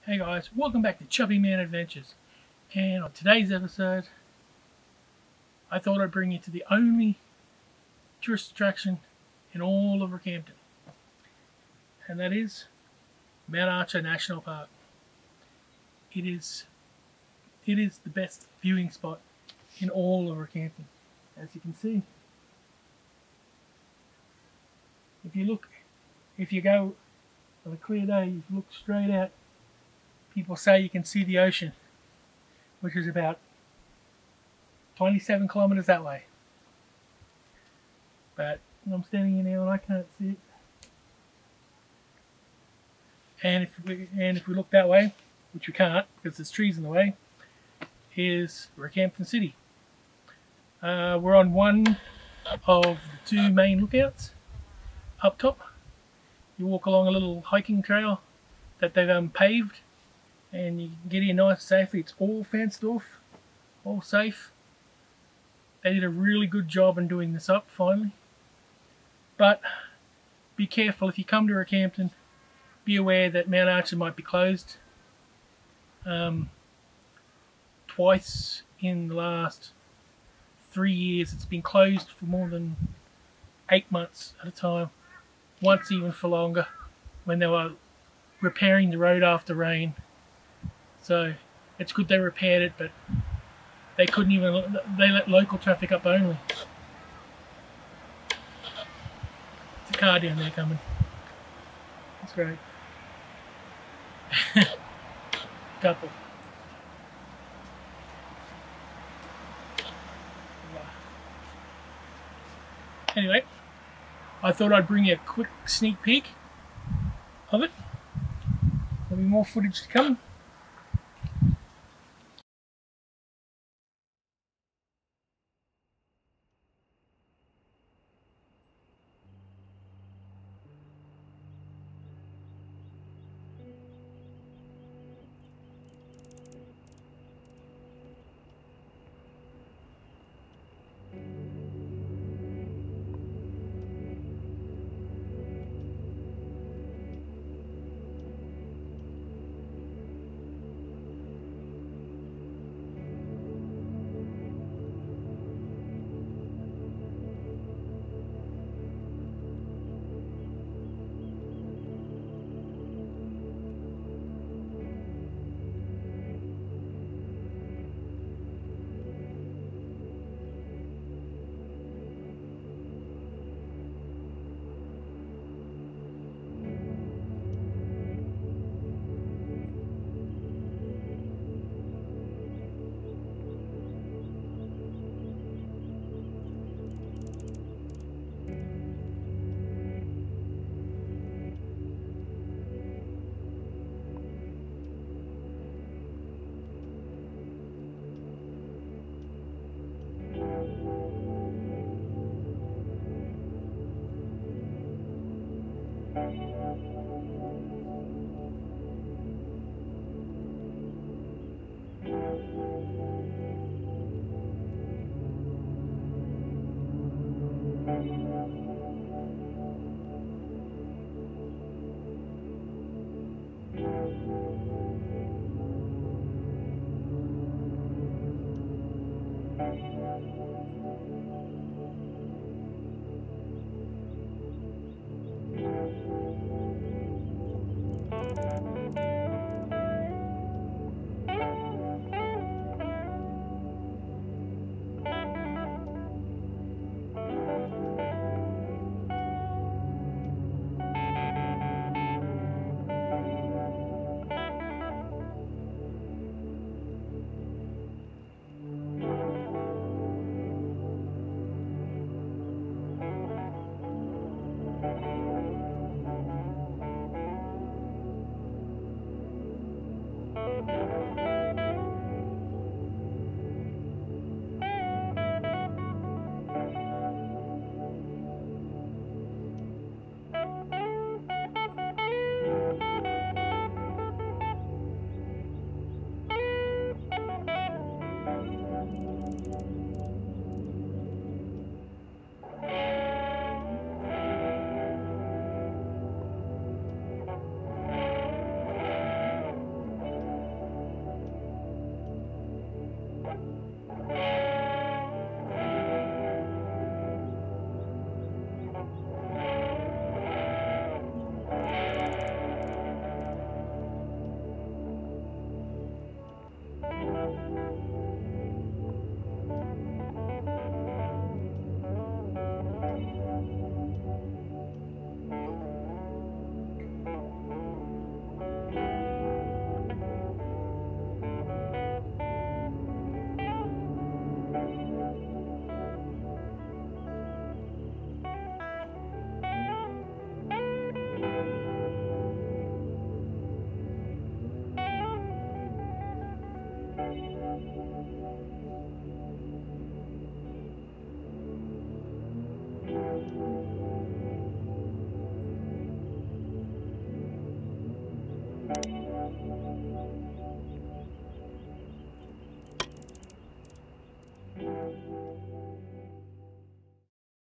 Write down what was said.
Hey guys, welcome back to Chubby Man Adventures. And on today's episode, I thought I'd bring you to the only tourist attraction in all of Rockhampton. And that is Mount Archer National Park. It is the best viewing spot in all of Rockhampton. As you can see, if you go on a clear day, you look straight out. People say you can see the ocean, which is about 27 kilometers that way. But I'm standing here now and I can't see it. And if we look that way, which we can't because there's trees in the way, is Rockhampton City. We're on one of the two main lookouts up top. You walk along a little hiking trail that they've paved, and you can get here nice and safely. It's all fenced off, all safe. They did a really good job in doing this up finally. But be careful if you come to Rockhampton. Be aware that Mount Archer might be closed. Twice in the last 3 years it's been closed for more than 8 months at a time. Once even for longer, when they were repairing the road after rain. So it's good they repaired it, but they couldn't even, they let local traffic up only. There's a car down there coming. That's great. Couple. Anyway, I thought I'd bring you a quick sneak peek of it. There'll be more footage to come.